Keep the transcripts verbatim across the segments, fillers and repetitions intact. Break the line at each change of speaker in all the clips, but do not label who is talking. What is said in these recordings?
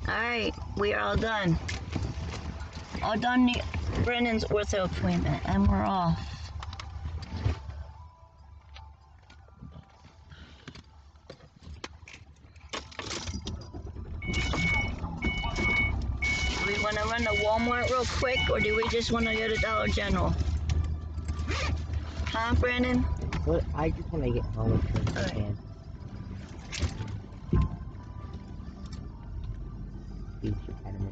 Alright, we are all done. All done the Brennan's ortho appointment, and we're off. Do we want to run to Walmart real quick, or do we just want to go to Dollar General? Huh, Brandon?
What? I just want to get home as soon as I can. Speech impediment.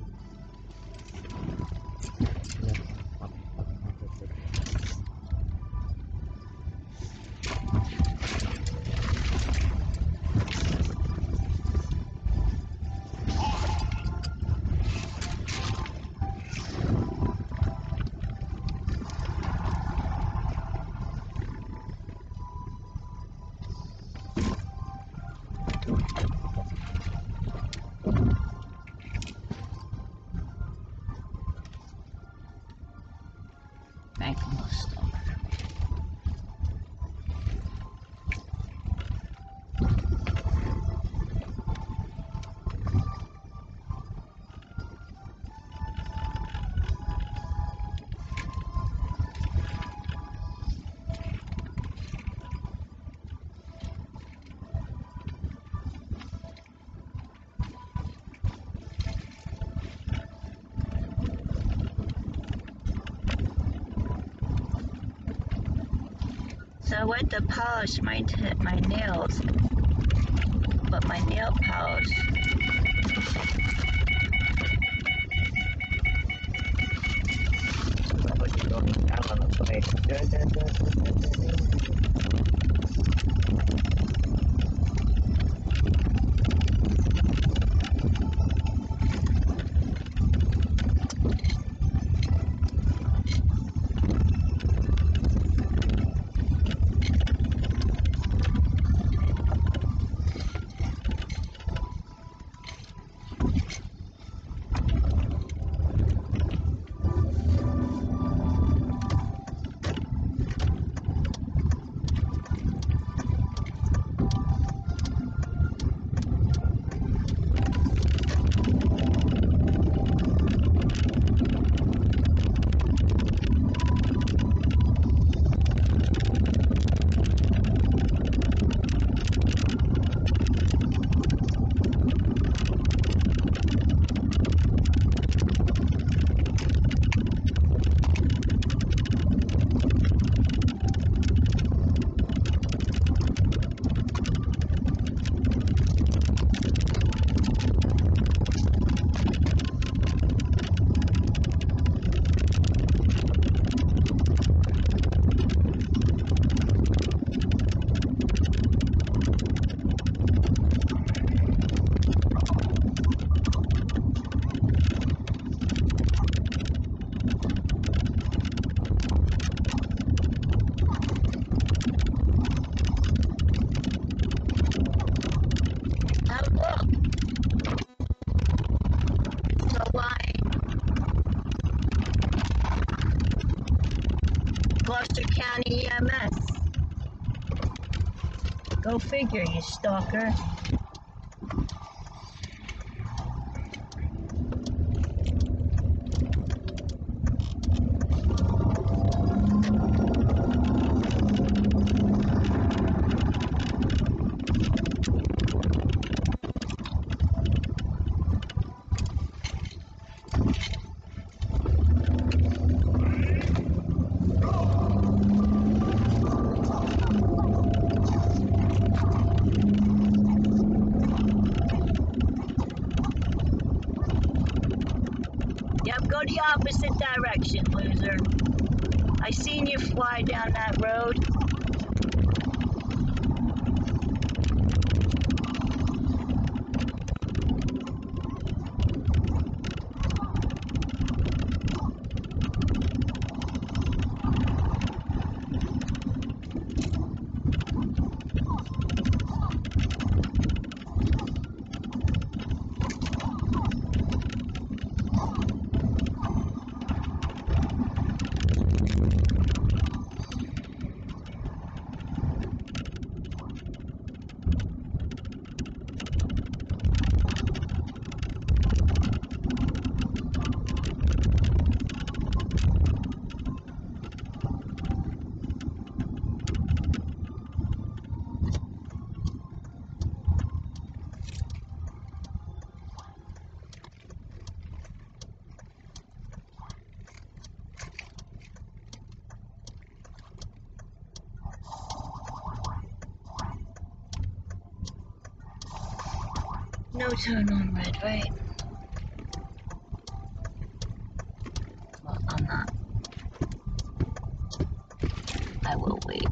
So I went to polish my t my nails, but my nail polish Gloucester E M S. Go figure, you stalker. Go the opposite direction, loser. I seen you fly down that road.
No turn on red, right? Well, I'm not. I will wait.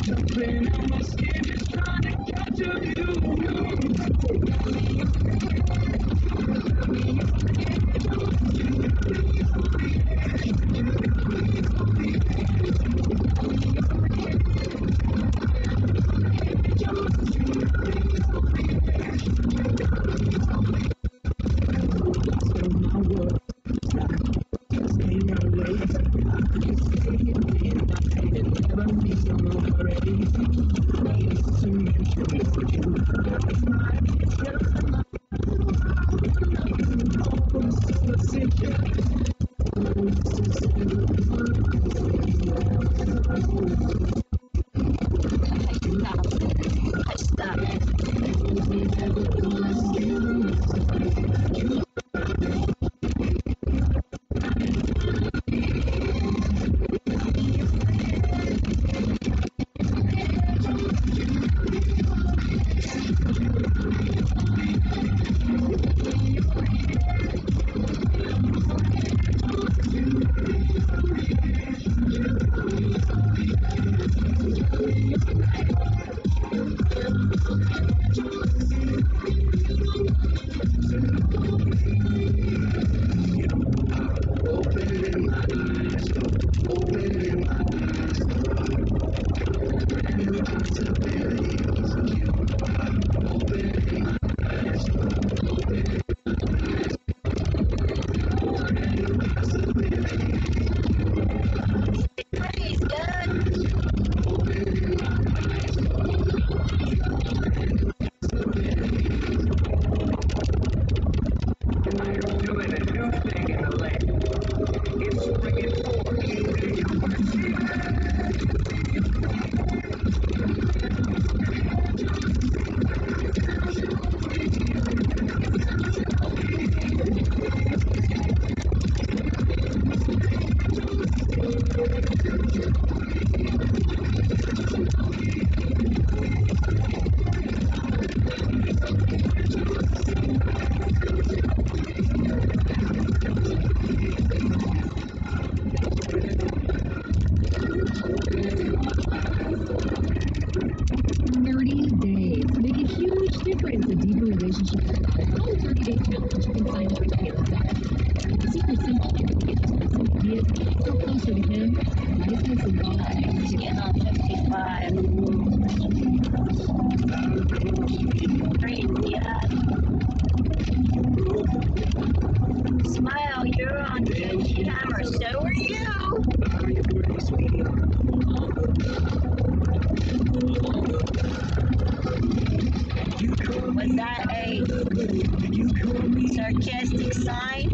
Sarcastic sign.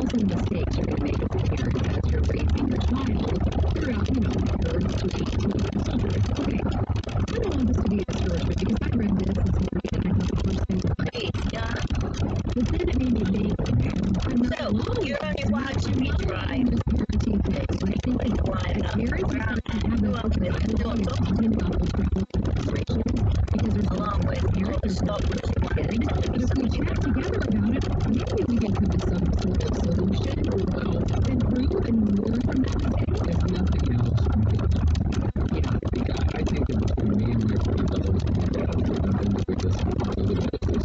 thousand mistakes you're going to make as a parent as you're raising your child throughout, you know, birth, sleep, et cetera. Okay. I don't want this to be a story, because I read this this morning and I thought the first thing was like,
Wait, yeah.
but then it made me think, I'm not
So,
alone.
you're only watching me drive.
This parenting thing. And I think
Like
that
the line
as
up.
parents, we start to have
Who
this
else with
vocabulary
it?
and talking about those problems and frustrations, because there's
Along with all the stuff that you want to
kids.
tell
But if we chat together about it, maybe we can come to some sort of solution or improve and learn from that mistake.
If nothing else, yeah, yeah, I think that for me and my three brothers and my dad, and then we just a little bit of this.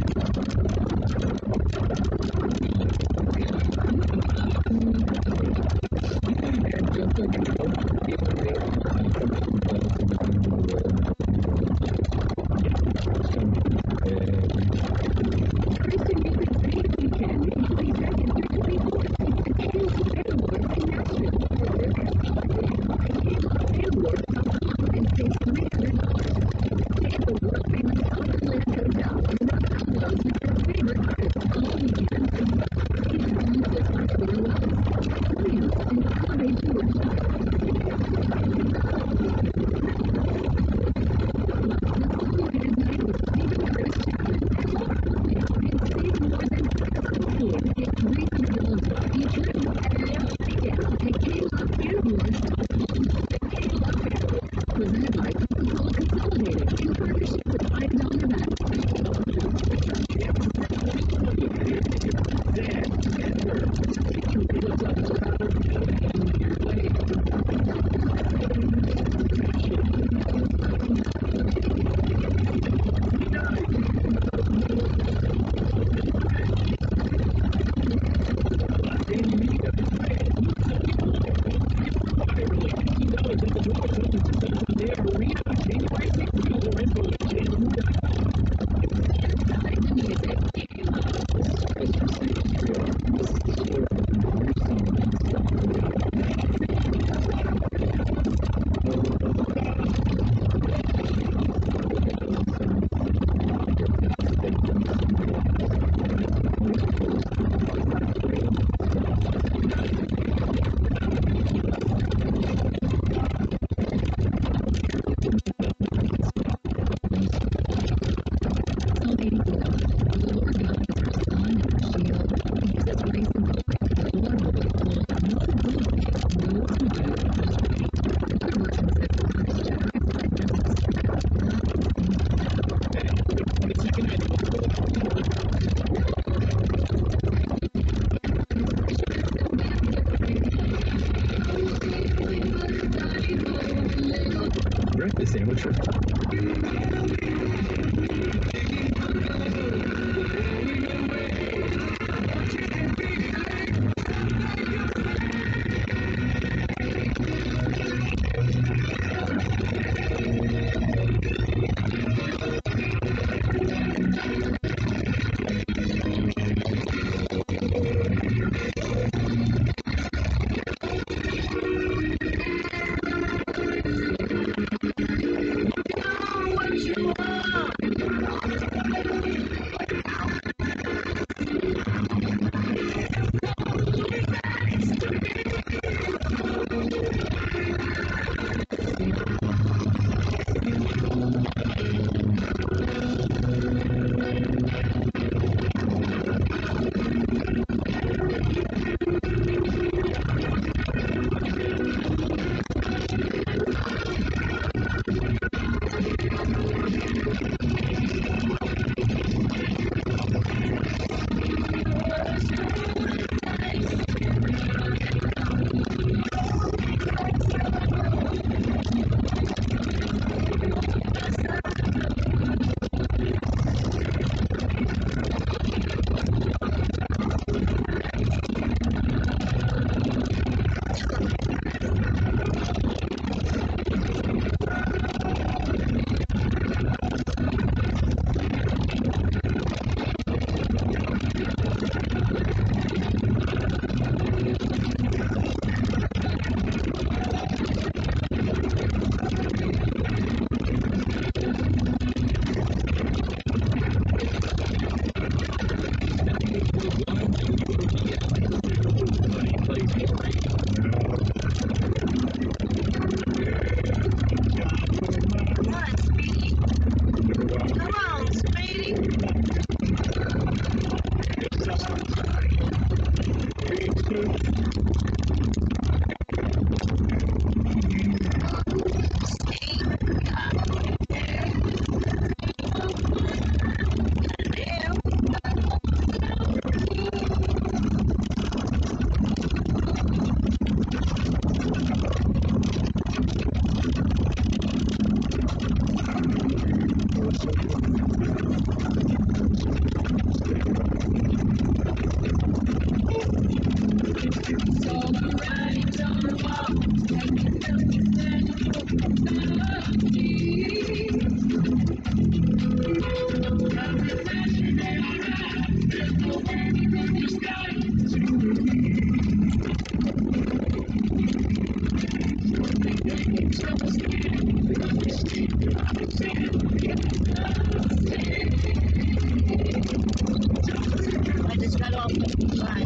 And just like, you know, if I uh, come to some place and I'm in the world and I'm in the world, some
Kristen, you can say if you can, maybe thirty seconds, there's two people, it feels available, it's in Nashville. I came available and pays three hundred dollars. Stay at the world famous Summerland Hotel and have uploads with your favorite artists all weekend. Please use this for Twitter Wells. Please, and elevate your child. This all-you-can-night with Stephen Chris Chapman and more. And save more than six hundred. Get three hundred dollars off each room every other weekend at K-Love and Wars Stockholm. K-Love Family, presented by Coca-Cola Consolidated in partnership with five dollar Vets. Psalm eighty-four. The Lord God is our sun and our shield. He gives us grace and glory. The Lord will withhold no good against those who do what is right. Another version says the Lord is generous and doesn't spare.
breakfast sandwich.
I just got off the line.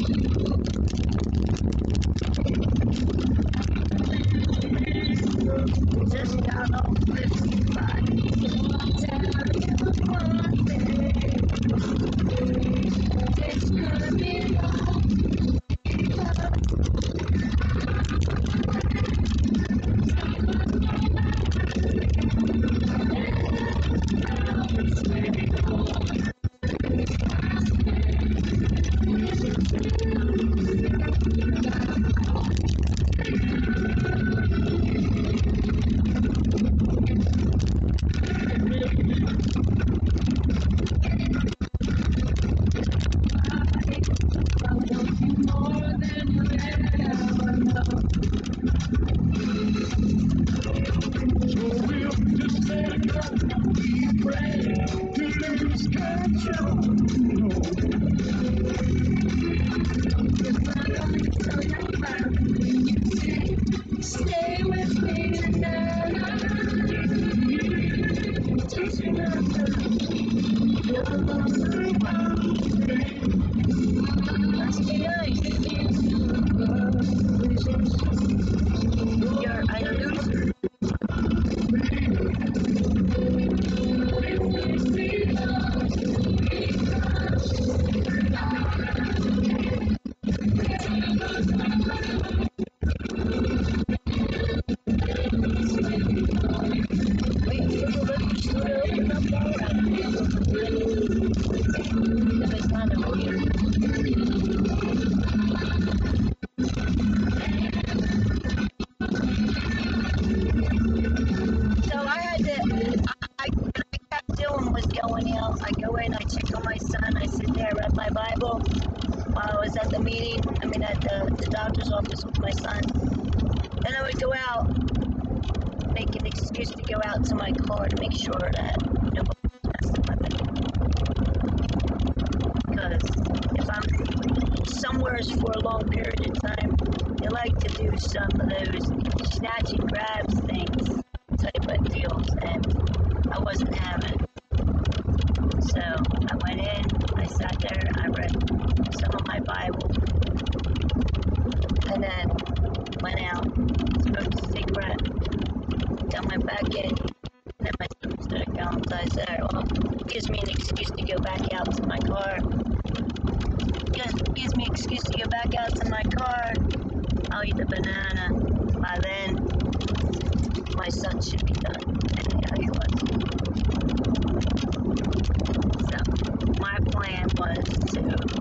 Just got off the line. It's gonna be stay with me tonight. Just remember, you're the one. Let's be nice. You're a loser. Wait for the lift to open up alright. If it's not over here. So I had to, I, I, I kept doing was going out. I go in, I check on my son, I sit there, read my Bible while I was at the meeting, I mean at the, the doctor's office with my son. Then I would go out, make an excuse to go out to my car to make sure that nobody was messing with it. Because if I'm somewhere for a long period of time, they like to do some of those snatch and grabs things type of deals, and I wasn't having it. So I went in, I sat there, I read some of my Bible, and then went out, smoked a cigarette, then went back in, and then my son started going, so I said, well, it gives me an excuse to go back out to my car. Gives, gives me an excuse to go back out to my car. I'll eat the banana. By then, my son should be done. And yeah, he was. So, my plan was to,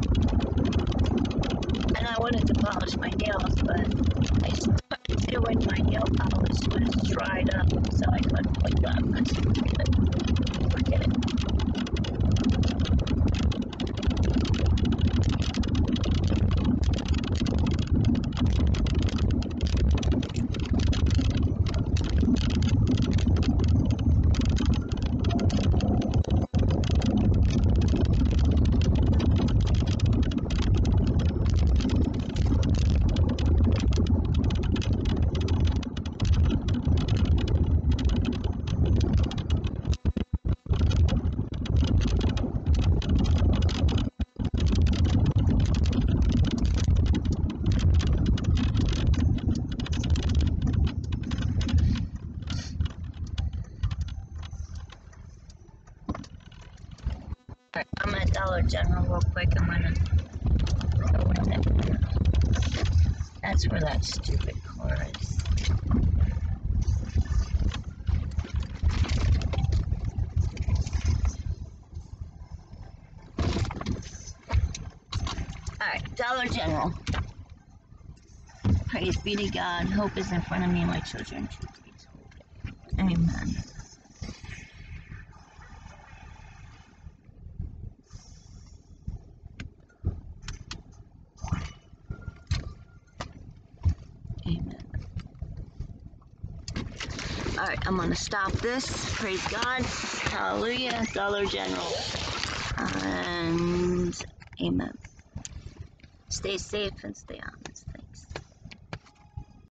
and I wanted to polish my nails, but I started doing my nail polish was dried up, so I couldn't put it up. I said, forget it. Forget it. I'm at Dollar General real quick. I'm gonna go in there
that's where that stupid car is. Alright, Dollar General. Praise be to God. Hope is in front of me and my children. Amen. Amen. Alright, I'm going to stop this. Praise God. Hallelujah. Dollar General. And amen. Stay safe and stay honest.